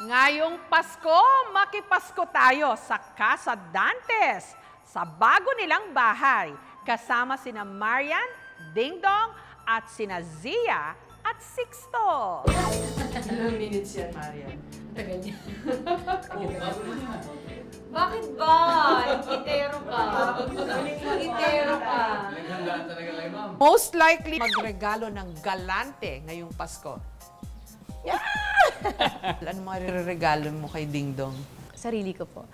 Ngayong Pasko, Maki-Pasko tayo sa Casa Dantes, sa bago nilang bahay, kasama sina Marian, Dingdong, at sina Zia at Sixto. Ilang minutes yan, Marian? Tagal niya. Bakit ba? Itero ka. Itero ka. Most likely, magregalo ng galante ngayong Pasko. Yeah! Ano mga regalo mo kay Dingdong? Sarili ko po.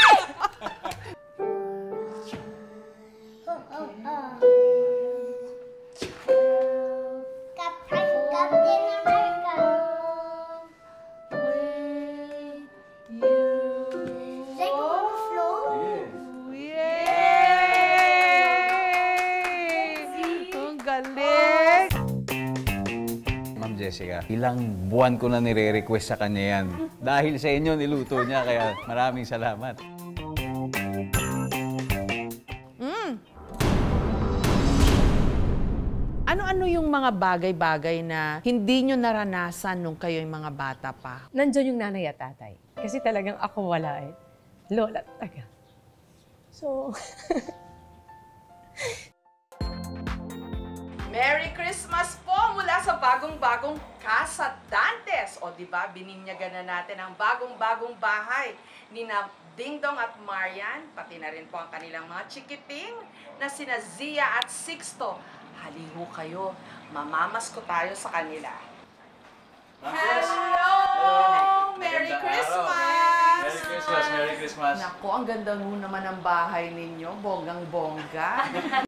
Jessica, ilang buwan ko na nire-request sa kanya yan. Dahil sa inyo, niluto niya, kaya maraming salamat. Ano-ano yung mga bagay-bagay na hindi nyo naranasan nung kayo yung mga bata pa? Nandyan yung nanay at tatay. Kasi talagang ako wala eh. Lola talaga. So... Merry Christmas po mula sa bagong-bagong Casa Dantes. O diba, bininyagan na natin ang bagong-bagong bahay ni Dingdong at Marian, pati na rin po ang kanilang mga chikiting na sina Zia at Sixto. Haliho kayo, mamamasko tayo sa kanila. Hello! Merry Christmas! Merry Christmas! Merry Christmas! Naku, ang ganda mo naman ang bahay ninyo, bonggang-bongga.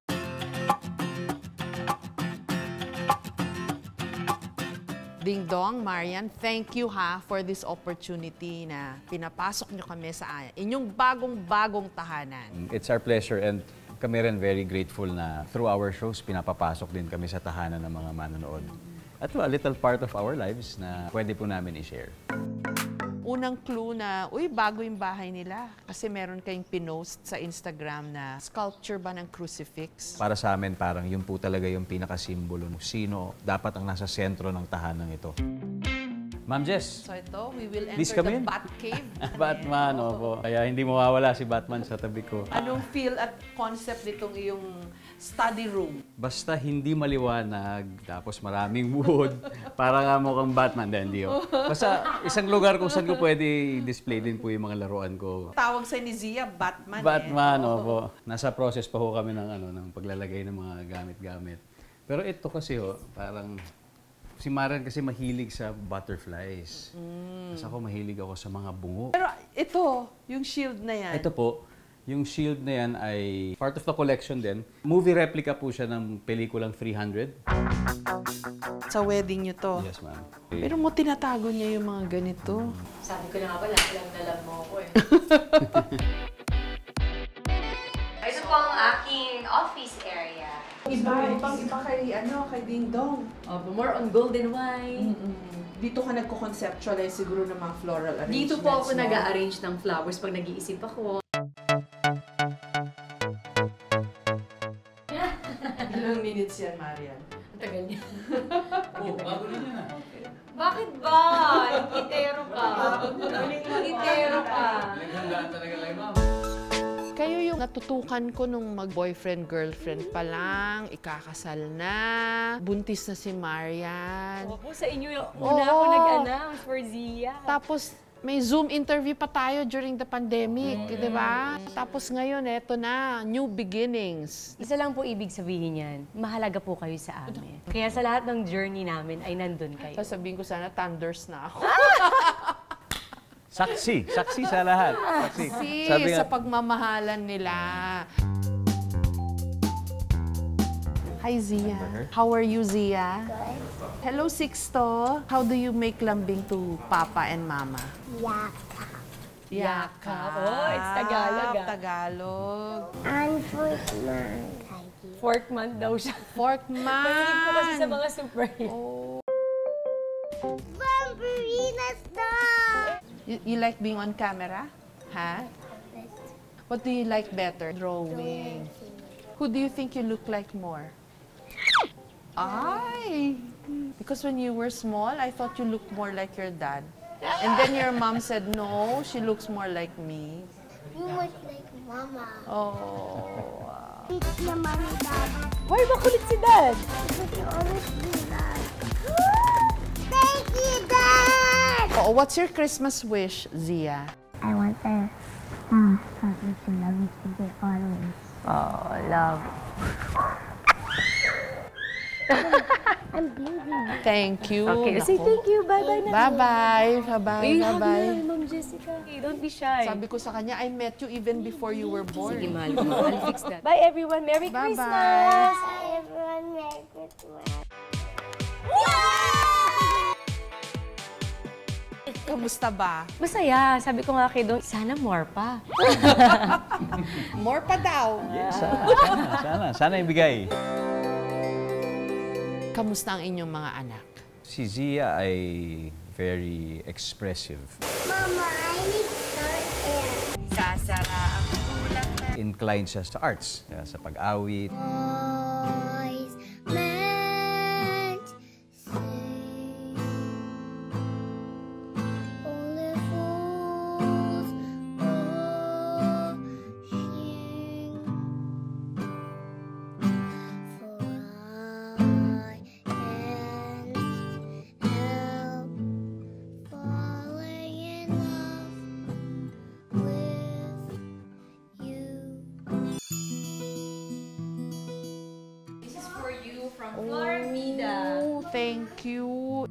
Dingdong, Marian, thank you for this opportunity na pinapasok nyo kami sa inyong bagong-bagong tahanan. It's our pleasure and kami rin very grateful na through our shows, pinapapasok din kami sa tahanan ng mga manonood. At a little part of our lives na pwede po namin i-share. Unang clue na, uy, bago yung bahay nila. Kasi meron kayong pinost sa Instagram na sculpture ba ng crucifix? Para sa amin, parang yun po talaga yung pinakasimbolo ng sino dapat ang nasa sentro ng tahanan ito. Ma'am Jess. So ito, we will Please enter come the in. Batcave. Batman, opo. Kaya hindi mawawala si Batman sa tabi ko. Anong feel at concept nitong iyong study room? Basta hindi maliwanag, tapos maraming wood, para nga mukhang Batman. Hindi yun. Basta isang lugar kung saan ko pwede i-display din po yung mga laruan ko. Tawag sa ni Zia, Batman. Batman, opo. Nasa process pa ho kami ng paglalagay ng mga gamit-gamit. Pero ito kasi parang... Si Marian kasi mahilig sa butterflies. Kasi ako mahilig ako sa mga bungo. Pero ito, yung shield na yan. Ito po, yung shield na yan ay part of the collection din. Movie replica po siya ng pelikulang 300. Sa wedding nyo to? Yes, ma'am. Pero mo tinatago niya yung mga ganito. Sabi ko na nga pala, alam mo ako eh. Ito po ang aking office area. Ibang-iba kay Dingdong. More on golden wine. Dito ka nagko-conceptualize siguro ng mga floral arrangements. Dito po ako nag-a-arrange ng flowers pag nag-iisip ako. Ilang minutes yan, Marian? Ang tagal niya. Bago rin yan. Bakit ba? Itero ka. Itero ka. Naghandaan talaga kayo, ma'am. Kayo yung natutukan ko nung mag-boyfriend-girlfriend pa lang, ikakasal na, buntis na si Marian. Opo, sa inyo una ako nag-announce for Zia. Tapos may Zoom interview pa tayo during the pandemic, di ba? Tapos ngayon, eto na, new beginnings. Isa lang po ibig sabihin yan, mahalaga po kayo sa amin. Kaya sa lahat ng journey namin ay nandun kayo. Sasabihin ko sana, thunders na ako. Saksi sa lahat. Saksi Sabi sa nga, pagmamahalan nila. Hi, Zia. How are you, Zia? Good. Hello, Sixto. How do you make lambing to Papa and Mama? Yakap. Yakap. Oh, it's Tagalog, ah. Tagalog. And fourth month. Fourth month daw siya. Fourth month. Mahilig po kasi sa mga superhero. Oh. Vampirinas na! You like being on camera? Ha? What do you like better? Drawing. Who do you think you look like more? Ay! Because when you were small, I thought you looked more like your dad. And then your mom said, no, she looks more like me. You look like Mama. Oh. It's the mommy, Dad. Why ba kulit si Dad? Because you always do that. Thank you, Dad! Oh, what's your Christmas wish, Zia? I want the something to love you today always. Oh, love. I'm busy. Thank you. Okay, say Naku. thank you. Bye-bye na. Bye-bye. Bye-bye. Uy, hug Bye-bye. na, Ma'am Jessica. Okay, don't be shy. Sabi ko sa kanya, I met you even before you were born. Sige, mahal ko. I'll fix that. Bye, everyone. Merry Bye-bye. Christmas! Hi, everyone. Merry Christmas. Kamusta ba? Masaya. Sabi ko nga kay Don, sana more pa. More pa daw. Sana ibigay. Kamusta ang inyong mga anak? Si Zia ay very expressive. Mama, I need start air. Sasara ang ulat na. Inclined siya sa arts, sa pag-awit. Boys meant sing. Only fools rushing. For I can't help falling in love with you. This is for you from Florida. Oh, thank you.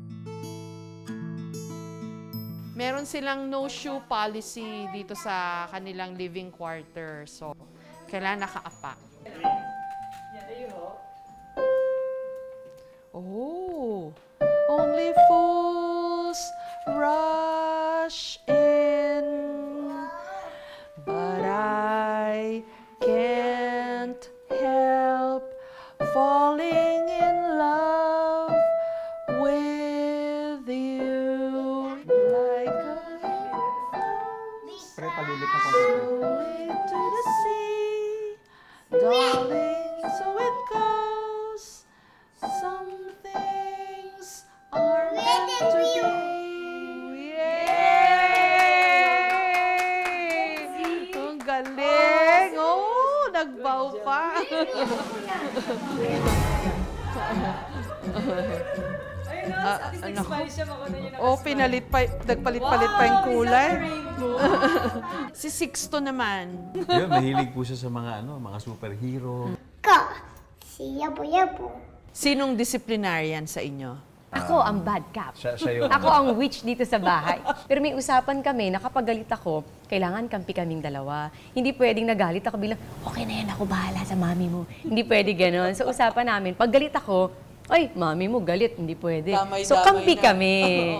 Meron silang no-shoe policy dito sa kanilang living quarter. So, kailangan nakaapa. Oh, only fools rush in, but I can't help falling in love with you like a going to the sea, darling, so it goes. Some things are meant to be. Yay! Ang galing! Oh, nagbaw pa. Oh, nagpalit-palit pa yung kulay. Si Sixto naman. Yun, mahilig po siya sa mga superhero. Ka, si Yabo-Yabo. Sinong disciplinarian sa inyo? Ako ang bad cop. Siya yung Ako ang witch dito sa bahay. Pero may usapan kami na kapag galit ako, kailangan kampi kaming dalawa. Hindi pwedeng nagalit ako bilang, okay na yan, ako bahala sa mami mo. Hindi pwede ganon. So usapan namin, pag galit ako, ay, mami mo galit, hindi pwede. So kampi kami.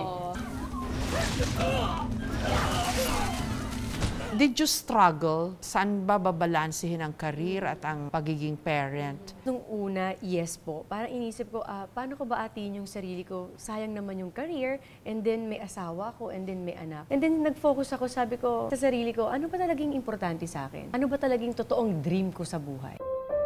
Did you struggle? Saan ba babalansehin ang career at ang pagiging parent? Nung una, yes po. Parang inisip ko, paano ko ba atin yung sarili ko? Sayang naman yung career, and then may asawa ko, and then may anak. And then nag-focus ako, sabi ko sa sarili ko, ano ba talagang importante sa akin? Ano ba talagang totoong dream ko sa buhay?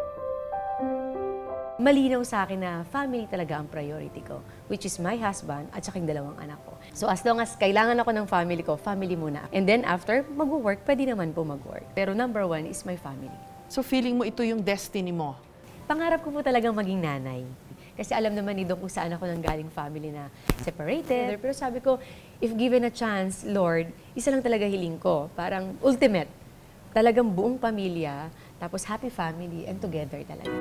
Malinaw sa akin na family talaga ang priority ko, which is my husband at saka yung dalawang anak ko. So as long as kailangan ako ng family ko, family muna. And then after mag-work, pwede naman po mag-work. Pero number one is my family. So feeling mo ito yung destiny mo? Pangarap ko po talagang maging nanay. Kasi alam naman ni Dong kung saan ako nang galing family na separated. Pero sabi ko, if given a chance, Lord, isa lang talaga hiling ko. Parang ultimate. Talagang buong pamilya, tapos happy family, and together talaga.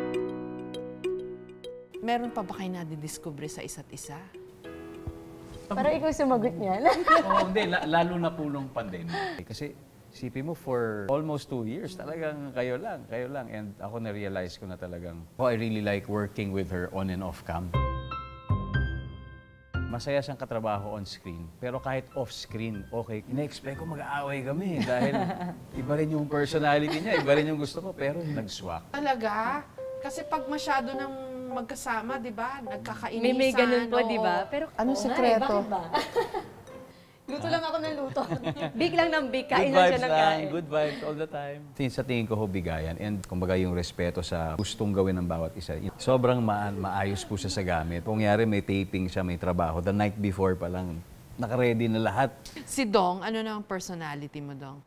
Meron pa ba kayo nadidiscover sa isa't isa? Parang ikaw sumagot niyan. Oo, hindi. Lalo na po nung pandemic. Kasi isipin mo, for almost 2 years, talagang kayo lang. And ako na-realize ko na talagang, I really like working with her on and off cam. Masaya siyang katrabaho on screen, pero kahit off-screen, okay. Ina-expect ko mag-aaway kami dahil iba rin yung personality niya, iba rin yung gusto ko, pero nag-swak. Talaga? Kasi pag masyado nang magkasama, di ba? Nagkakainisan. May ganun po, oo. di ba? Pero Anong oo nga sekreto? bakit ba? Luto lang ako ng luto. Big lang ng big. Good Kain lang siya vibes ng lang, kain. good vibes all the time. Sa tingin ko ho, bigayan. And kumbaga yung respeto sa gustong gawin ng bawat isa. Sobrang maayos po siya sa gamit. Kung yari may taping siya, may trabaho, the night before pa lang, naka-ready na lahat. Si Dong, ano na ang personality mo, Dong?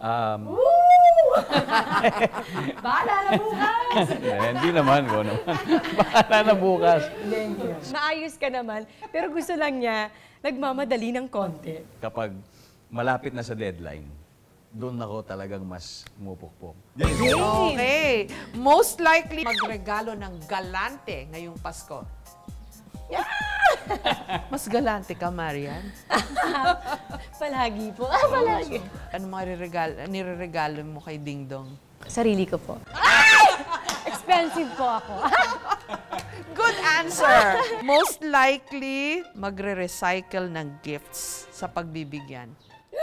Bahala na bukas! Hindi naman ko naman. Bahala na bukas. Maayos ka naman, pero gusto lang niya, nagmamadali ng konti. Kapag malapit na sa deadline, doon ako talagang mas mupukpok. Okay. Most likely magregalo ng galante ngayong Pasko. Mas galante ka, Marian. Palagi po. Palagi. Ano mga nireregalo mo kay Dingdong? Sarili ko po. Expensive po ako. Good answer! Most likely, magre-recycle ng gifts sa pagbibigyan.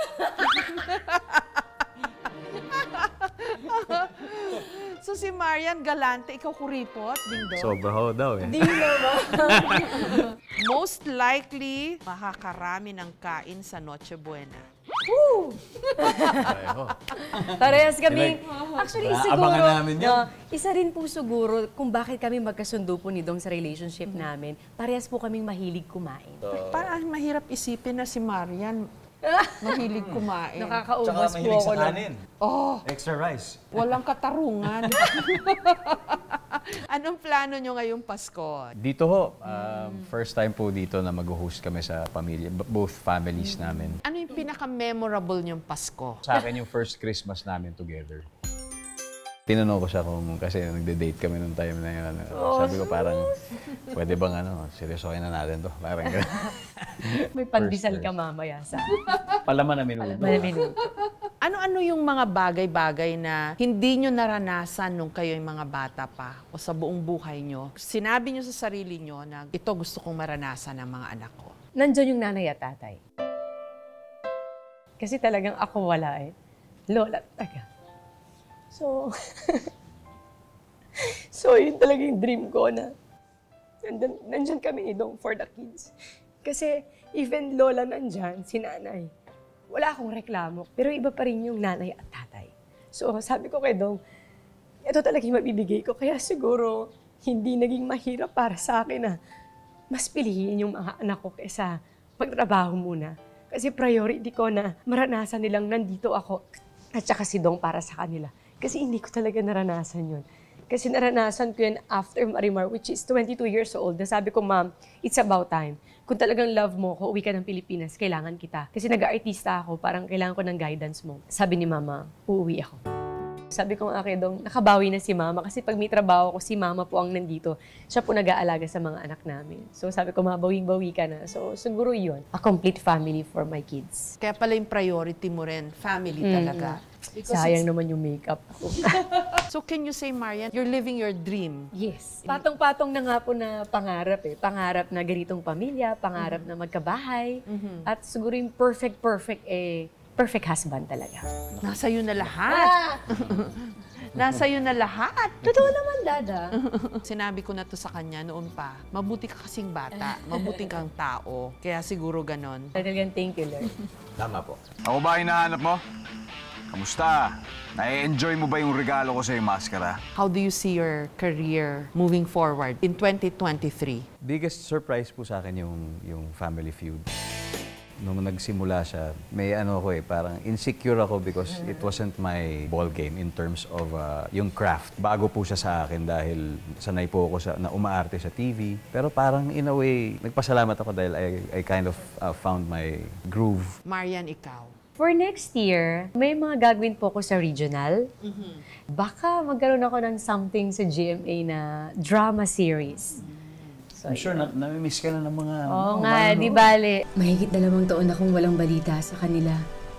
So si Marian galante, ikaw kuripot, Dingdong? Sobra ho daw eh. Most likely, makakarami ng kain sa Noche Buena. Pareho. Parehas kami. Actually, siguro, Abangan namin yan. isa rin po siguro kung bakit kami magkasundo po ni Dong sa relationship namin. Parehas po kaming mahilig kumain. Parang mahirap isipin na si Marian mahilig kumain. Nakakaubos po ako lang. Oh, Extra rice. walang katarungan. Anong plano nyo ngayong Pasko? Dito ho, first time po dito na mag-host kami sa pamilya, both families namin. Ano yung pinaka-memorable nyong Pasko? Sa akin yung first Christmas namin together. Tinanong ko siya kung, kasi nagde-date kami nung time na yun. Sabi ko parang, pwede bang seryosohin na natin to? Parang gano'n. May pandesal ka mamaya sa Palaman na minuto. minuto. Ano-ano yung mga bagay-bagay na hindi nyo naranasan nung kayo yung mga bata pa o sa buong buhay nyo? Sinabi nyo sa sarili nyo na ito gusto kong maranasan ng mga anak ko. Nandyan yung nanay at tatay. Kasi talagang ako wala eh. Lola talaga. So, yun talaga yung dream ko na nandyan kami ni Dong for the kids. Kasi even lola nandyan, si nanay, wala akong reklamo. Pero iba pa rin yung nanay at tatay. So sabi ko kay Dong, ito talaga yung mabibigay ko. Kaya siguro hindi naging mahirap para sa akin na mas pilihin yung mga anak ko kaysa magtrabaho muna. Kasi priority ko na maranasan nilang nandito ako at saka si Dong para sa kanila. Kasi hindi ko talaga naranasan yun. Kasi naranasan ko yun after Marimar, which is 22 years old. Na sabi ko, Ma'am, it's about time. Kung talagang love mo ko, uwi ka ng Pilipinas, kailangan kita. Kasi nag-aartista ako, parang kailangan ko ng guidance mo. Sabi ni Mama, uuwi ako. Sabi ko nga kay Dong, nakabawi na si Mama. Kasi pag may trabaho ko, si Mama po ang nandito. Siya po nag-aalaga sa mga anak namin. So sabi ko, mabawing-bawi ka na. So siguro yun, a complete family for my kids. Kaya pala yung priority mo rin, family talaga. Sayang naman yung makeup ko. So can you say, Marian, you're living your dream? Yes. Patong-patong na nga po na pangarap eh. Pangarap na ganitong pamilya, pangarap na magkabahay. At siguro yung perfect husband talaga. Nasa iyo na lahat. Nasa iyo na lahat. Totoo naman, Dada. Sinabi ko na to sa kanya noon pa, mabuti ka kasing bata, mabuting kang tao. Kaya siguro ganon. Talagang thank you, Lord. Tama po. Ako ba hinahanap mo? Kamusta? Na-enjoy mo ba yung regalo ko sa yung maskara? How do you see your career moving forward in 2023? Biggest surprise po sa akin yung Family Feud. Nung nagsimula siya, may parang insecure ako because it wasn't my ball game in terms of yung craft. Bago po siya sa akin dahil sanay po ako na umaarte sa TV. Pero parang in a way, nagpasalamat ako dahil I kind of found my groove. Marian, ikaw? For next year, may mga gagawin po ako sa regional. Baka magkaroon ako ng something sa GMA na drama series. So, I'm sure nami-miss ka na ng mga... Oo nga, di bale. Mahigit 2 taon akong walang balita sa kanila.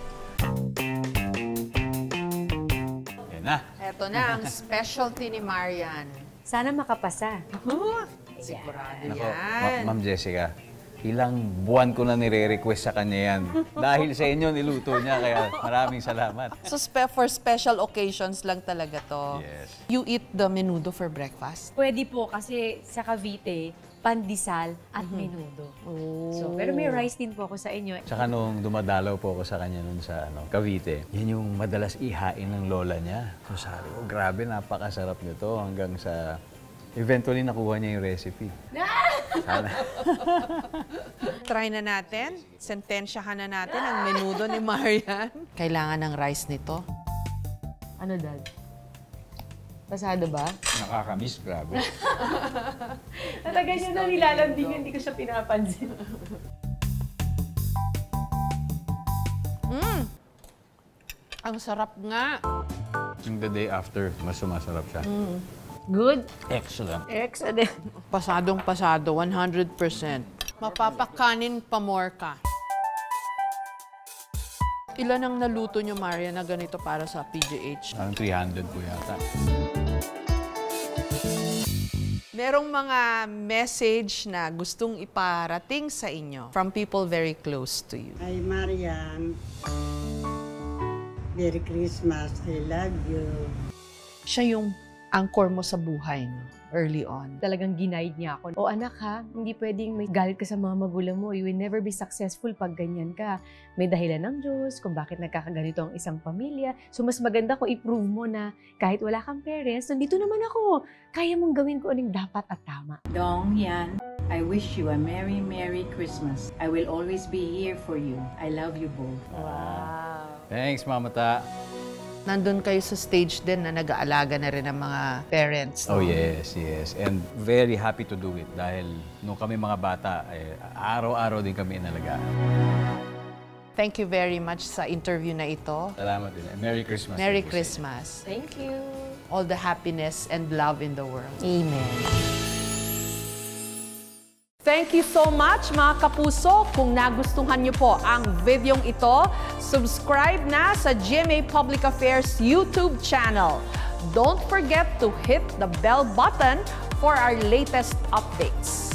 Yan na. Eto na ang specialty ni Marian. Sana makapasa. Sigurado Nako, yan. Ma'am Jessica, ilang buwan ko na nire-request sa kanya yan. Dahil sa inyo, niluto niya, kaya maraming salamat. So for special occasions lang talaga to. Yes. You eat the menudo for breakfast? Pwede po kasi sa Cavite, pandesal at menudo. So, pero may rice din po ako sa inyo. Tsaka nung dumadalaw po ako sa kanya nun sa Cavite, yan yung madalas ihain ng lola niya. So sabi ko, grabe, napakasarap nito hanggang sa eventually nakuha niya yung recipe. Sana. Try na natin. Sentensyahan na natin ang menudo ni Marian. Kailangan ng rice nito. Ano, Dad? Pasado ba? Nakakamiss, grabe. Talaga niya na nilalambing, hindi ko siya pinapansin. Ang sarap nga. Yung the day after, mas sumasarap siya. Good? Excellent. Excellent. Pasadong-pasado, 100%. Mapapakanin pa more ka. Ilan ang naluto nyo, Marian, na ganito para sa PGH? Parang 300 po yata. Merong mga message na gustong iparating sa inyo from people very close to you. Hi, Marian. Merry Christmas. I love you. Siya yung anchor mo sa buhay, no? Early on. Talagang ginaid niya ako. O anak ha, hindi pwedeng may galit ka sa mga magulang mo. You will never be successful pag ganyan ka. May dahilan ng Diyos kung bakit nagkakaganito ang isang pamilya. So mas maganda kung i-prove mo na kahit wala kang parents, nandito naman ako. Kaya mong gawin ko anong dapat at tama. Dong Yan, I wish you a Merry, Merry Christmas. I will always be here for you. I love you both. Wow. Thanks, Mama Ta. Nandun kayo sa stage din na nag-aalaga na rin ng mga parents. No? Oh, yes, yes. And very happy to do it dahil nung kami mga bata, araw-araw din kami inalagaan. Thank you very much sa interview na ito. Salamat din. Merry Christmas. Merry Christmas. Thank you. All the happiness and love in the world. Amen. Thank you so much, mga kapuso. Kung nagustuhan niyo po ang videong ito, subscribe na sa GMA Public Affairs YouTube channel. Don't forget to hit the bell button for our latest updates.